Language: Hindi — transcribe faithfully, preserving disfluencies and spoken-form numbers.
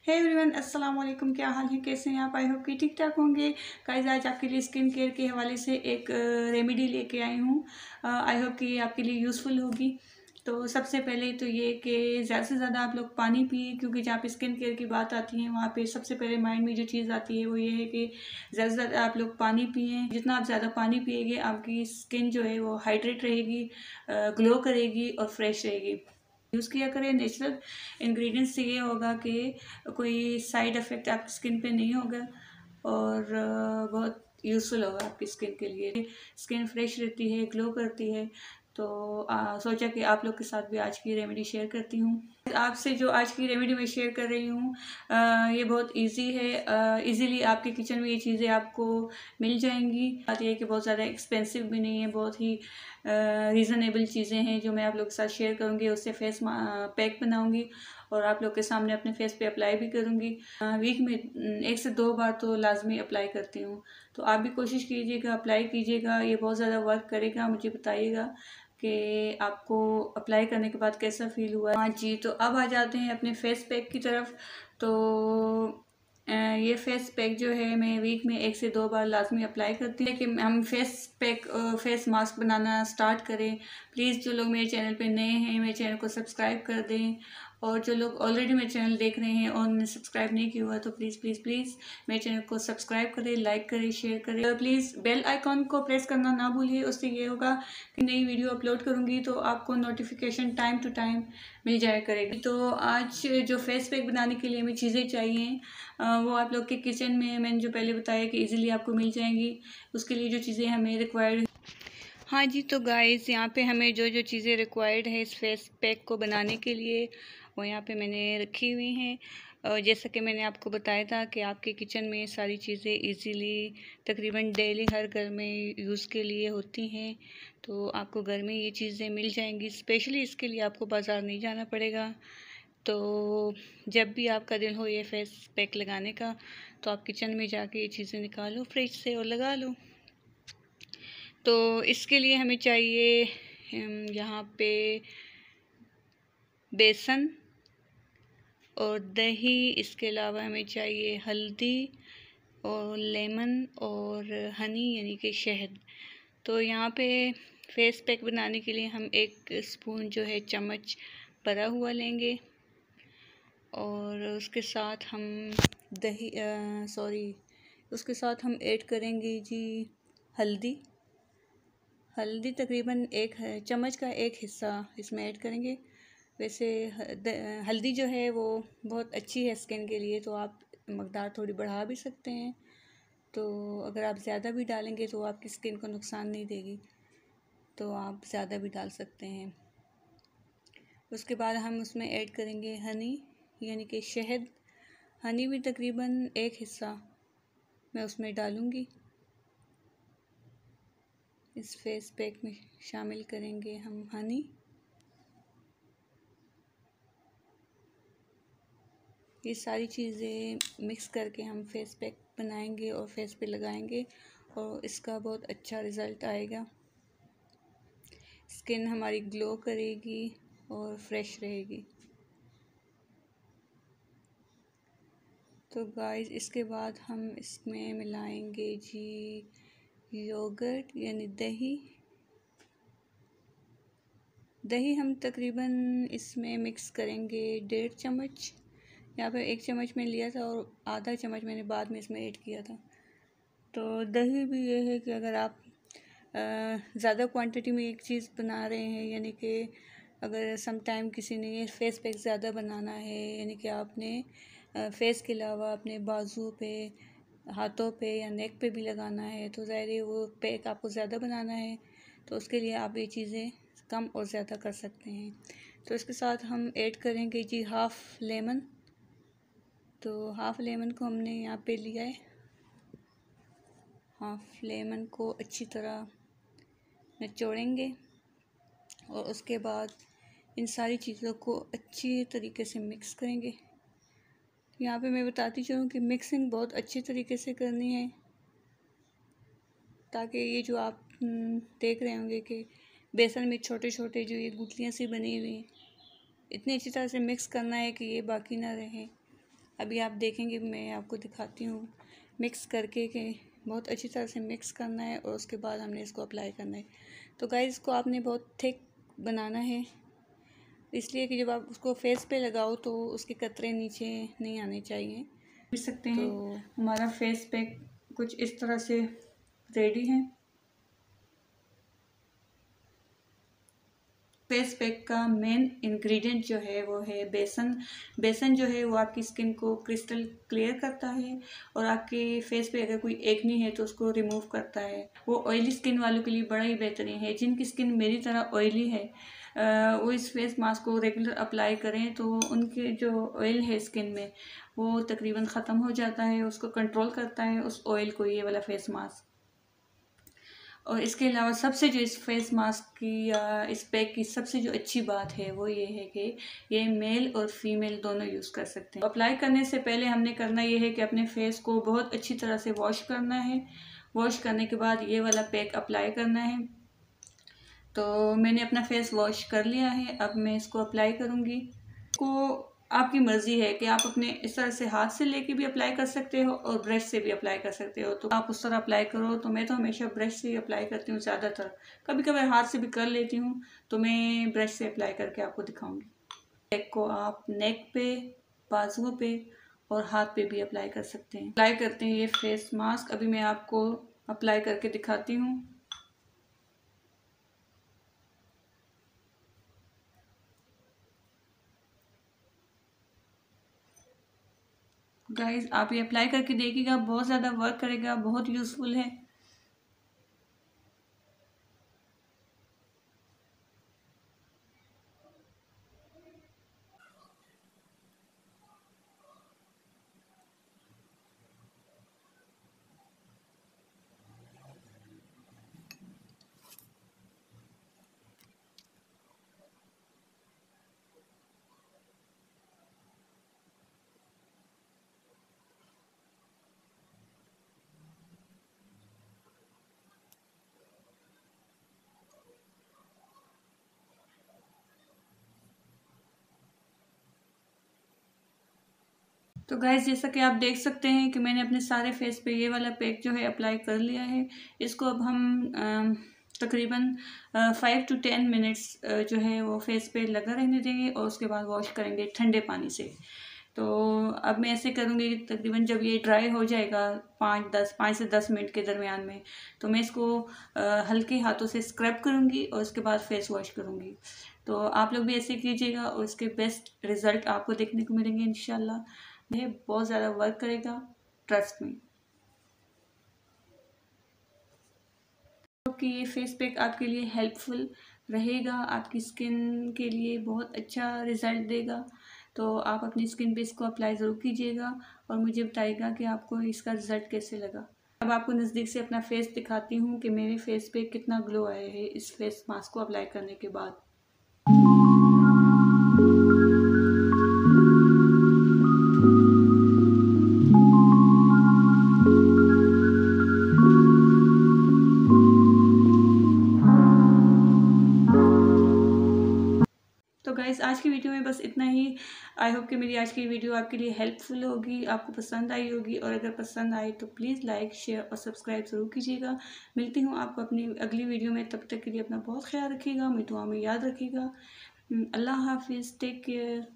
हे एवरीवन, अस्सलाम वालेकुम। क्या हाल है, कैसे हैं आप? आई होप कि ठीक ठाक होंगे। गाइस, आज आपके लिए स्किन केयर के हवाले से एक रेमेडी लेके आई हूँ। आई होप कि ये आपके लिए यूज़फुल होगी। तो सबसे पहले तो ये कि ज़्यादा से ज़्यादा आप लोग पानी पिए, क्योंकि जहाँ पे स्किन केयर की बात आती है वहाँ पे सबसे पहले माइंड में जो चीज़ आती है वो ये है कि ज़्यादा से ज़्यादा आप लोग पानी पिए। जितना आप ज़्यादा पानी पिएंगे आपकी स्किन जो है वो हाइड्रेट रहेगी, ग्लो करेगी और फ्रेश रहेगी। यूज़ किया करें नेचुरल इंग्रेडिएंट्स से, ये होगा कि कोई साइड इफ़ेक्ट आपकी स्किन पे नहीं होगा और बहुत यूज़फुल होगा आपकी स्किन के लिए। स्किन फ्रेश रहती है, ग्लो करती है। तो आ, सोचा कि आप लोग के साथ भी आज की रेमेडी शेयर करती हूँ। आपसे जो आज की रेमेडी मैं शेयर कर रही हूँ ये बहुत इजी है। इजीली आपके किचन में ये चीज़ें आपको मिल जाएंगी। बात यह है कि बहुत ज़्यादा एक्सपेंसिव भी नहीं है, बहुत ही रीज़नेबल चीज़ें हैं जो मैं आप लोग के साथ शेयर करूँगी। उससे फेस पैक बनाऊँगी और आप लोग के सामने अपने फेस पे अप्लाई भी करूँगी। वीक में एक से दो बार तो लाजमी अप्लाई करती हूँ। तो आप भी कोशिश कीजिएगा, अप्लाई कीजिएगा। ये बहुत ज़्यादा वर्क करेगा। मुझे बताइएगा कि आपको अप्लाई करने के बाद कैसा फील हुआ। हाँ जी, तो अब आ जाते हैं अपने फेस पैक की तरफ। तो ये फेस पैक जो है मैं वीक में एक से दो बार लाजमी अप्लाई करती हूँ। कि हम फेस पैक फेस मास्क बनाना स्टार्ट करें, प्लीज़ जो लोग मेरे चैनल पे नए हैं मेरे चैनल को सब्सक्राइब कर दें, और जो लोग ऑलरेडी मेरे चैनल देख रहे हैं और उन्होंने सब्सक्राइब नहीं किया हुआ तो प्लीज़ प्लीज़ प्लीज़ मेरे चैनल को सब्सक्राइब करें, लाइक करें, शेयर करें। प्लीज़ बेल आइकॉन को प्रेस करना ना भूलिए। उससे ये होगा कि नई वीडियो अपलोड करूँगी तो आपको नोटिफिकेशन टाइम टू टाइम मिल जाया करेगी। तो आज जो फेस पैक बनाने के लिए हमें चीज़ें चाहिए वो आप लोग के किचन में मैंने जो पहले बताया कि इजीली आपको मिल जाएंगी। उसके लिए जो चीज़ें हमें रिक्वायर्ड, हाँ जी, तो गाइस यहाँ पे हमें जो जो चीज़ें रिक्वायर्ड है इस फेस पैक को बनाने के लिए वो यहाँ पे मैंने रखी हुई हैं। और जैसा कि मैंने आपको बताया था कि आपके किचन में सारी चीज़ें इजीली तकरीबन डेली हर घर में यूज़ के लिए होती हैं। तो आपको घर में ये चीज़ें मिल जाएंगी। स्पेशली इसके लिए आपको बाज़ार नहीं जाना पड़ेगा। तो जब भी आपका दिल हो ये फेस पैक लगाने का तो आप किचन में जाके ये चीज़ें निकालो फ्रिज से और लगा लो। तो इसके लिए हमें चाहिए यहाँ पे बेसन और दही। इसके अलावा हमें चाहिए हल्दी और लेमन और हनी यानी कि शहद। तो यहाँ पे फेस पैक बनाने के लिए हम एक स्पून जो है चम्मच भरा हुआ लेंगे और उसके साथ हम दही सॉरी उसके साथ हम ऐड करेंगे जी हल्दी। हल्दी तकरीबन एक चम्मच का एक हिस्सा इसमें ऐड करेंगे। वैसे हल्दी जो है वो बहुत अच्छी है स्किन के लिए, तो आप मकदार थोड़ी बढ़ा भी सकते हैं। तो अगर आप ज़्यादा भी डालेंगे तो आपकी स्किन को नुकसान नहीं देगी, तो आप ज़्यादा भी डाल सकते हैं। उसके बाद हम उसमें ऐड करेंगे हनी यानी कि शहद। हनी भी तकरीबन एक हिस्सा मैं उसमें डालूँगी। इस फेस पैक में शामिल करेंगे हम हनी। ये सारी चीज़ें मिक्स करके हम फेस पैक बनाएंगे और फेस पे लगाएंगे और इसका बहुत अच्छा रिज़ल्ट आएगा। स्किन हमारी ग्लो करेगी और फ्रेश रहेगी। तो गाइस, इसके बाद हम इसमें मिलाएंगे जी योगर्ट यानी दही। दही हम तकरीबन इसमें मिक्स करेंगे डेढ़ चम्मच। यहाँ पर एक चम्मच मैंने लिया था और आधा चम्मच मैंने बाद में इसमें ऐड किया था। तो दही भी ये है कि अगर आप ज़्यादा क्वांटिटी में एक चीज़ बना रहे हैं, यानी कि अगर सम टाइम किसी ने ये फेस पैक ज़्यादा बनाना है, यानी कि आपने फेस के अलावा अपने बाजू पे, हाथों पे या नेक पे भी लगाना है, तो ज़ाहिर है वो पैक आपको ज़्यादा बनाना है, तो उसके लिए आप ये चीज़ें कम और ज़्यादा कर सकते हैं। तो इसके साथ हम ऐड करेंगे जी हाफ़ लेमन। तो हाफ़ लेमन को हमने यहाँ पे लिया है। हाफ़ लेमन को अच्छी तरह निचोड़ेंगे और उसके बाद इन सारी चीज़ों को अच्छी तरीके से मिक्स करेंगे। यहाँ पे मैं बताती चलूँ कि मिक्सिंग बहुत अच्छी तरीके से करनी है, ताकि ये जो आप देख रहे होंगे कि बेसन में छोटे छोटे जो ये गुठलियाँ सी बनी हुई हैं, इतनी अच्छी तरह से मिक्स करना है कि ये बाकी ना रहे। अभी आप देखेंगे, मैं आपको दिखाती हूँ मिक्स करके के बहुत अच्छी तरह से मिक्स करना है और उसके बाद हमने इसको अप्लाई करना है। तो गाइस इसको आपने बहुत थिक बनाना है, इसलिए कि जब आप उसको फेस पे लगाओ तो उसके कतरे नीचे नहीं आने चाहिए। देख सकते हैं तो हमारा फेस पैक कुछ इस तरह से रेडी है। फेस पैक का मेन इंग्रेडिएंट जो है वो है बेसन। बेसन जो है वो आपकी स्किन को क्रिस्टल क्लियर करता है और आपके फेस पे अगर कोई एक्ने है तो उसको रिमूव करता है। वो ऑयली स्किन वालों के लिए बड़ा ही बेहतरीन है। जिनकी स्किन मेरी तरह ऑयली है वो इस फेस मास्क को रेगुलर अप्लाई करें तो उनके जो ऑयल है स्किन में वो तकरीबन ख़त्म हो जाता है, उसको कंट्रोल करता है उस ऑयल को ये वाला फेस मास्क। और इसके अलावा सबसे जो इस फेस मास्क की या इस पैक की सबसे जो अच्छी बात है वो ये है कि ये मेल और फीमेल दोनों यूज़ कर सकते हैं। अप्लाई करने से पहले हमने करना ये है कि अपने फेस को बहुत अच्छी तरह से वॉश करना है। वॉश करने के बाद ये वाला पैक अप्लाई करना है। तो मैंने अपना फेस वॉश कर लिया है, अब मैं इसको अप्लाई करूँगी। को आपकी मर्ज़ी है कि आप अपने इस तरह से हाथ से लेके भी अप्लाई कर सकते हो और ब्रश से भी अप्लाई कर सकते हो, तो आप उस तरह अप्लाई करो। तो मैं तो हमेशा ब्रश से ही अप्लाई करती हूँ ज़्यादातर, कभी कभी हाथ से भी कर लेती हूँ, तो मैं ब्रश से अप्लाई करके आपको दिखाऊंगी। पैक को आप नेक पे, बाजुओं पे और हाथ पे भी अप्लाई कर सकते हैं। अप्लाई करते हैं ये फेस मास्क, अभी मैं आपको अप्लाई करके दिखाती हूँ। गाइस आप ये अप्लाई करके देखिएगा, बहुत ज़्यादा वर्क करेगा, बहुत यूज़फुल है। तो गाइस जैसा कि आप देख सकते हैं कि मैंने अपने सारे फेस पे ये वाला पैक जो है अप्लाई कर लिया है। इसको अब हम तकरीबन फाइव टू टेन मिनट्स जो है वो फेस पे लगा रहने देंगे और उसके बाद वॉश करेंगे ठंडे पानी से। तो अब मैं ऐसे करूँगी कि तकरीबन जब ये ड्राई हो जाएगा पाँच दस पाँच से दस मिनट के दरमियान में, तो मैं इसको आ, हल्के हाथों से स्क्रब करूँगी और उसके बाद फेस वॉश करूँगी। तो आप लोग भी ऐसे कीजिएगा और इसके बेस्ट रिज़ल्ट आपको देखने को मिलेंगे इंशाल्लाह। ये बहुत ज़्यादा वर्क करेगा, ट्रस्ट में। कि ये फेस पैक आपके लिए हेल्पफुल रहेगा, आपकी स्किन के लिए बहुत अच्छा रिज़ल्ट देगा। तो आप अपनी स्किन पे इसको अप्लाई ज़रूर कीजिएगा और मुझे बताइएगा कि आपको इसका रिज़ल्ट कैसे लगा। अब आपको नज़दीक से अपना फेस दिखाती हूँ कि मेरे फेस पे कितना ग्लो आया है इस फेस मास्क को अप्लाई करने के बाद। तो गाइज़ आज की वीडियो में बस इतना ही। आई होप कि मेरी आज की वीडियो आपके लिए हेल्पफुल होगी, आपको पसंद आई होगी, और अगर पसंद आए तो प्लीज़ लाइक शेयर और सब्सक्राइब ज़रूर कीजिएगा। मिलती हूँ आपको अपनी अगली वीडियो में, तब तक के लिए अपना बहुत ख्याल रखिएगा, मेरी दुआ में याद रखिएगा। अल्लाह हाफिज़, टेक केयर।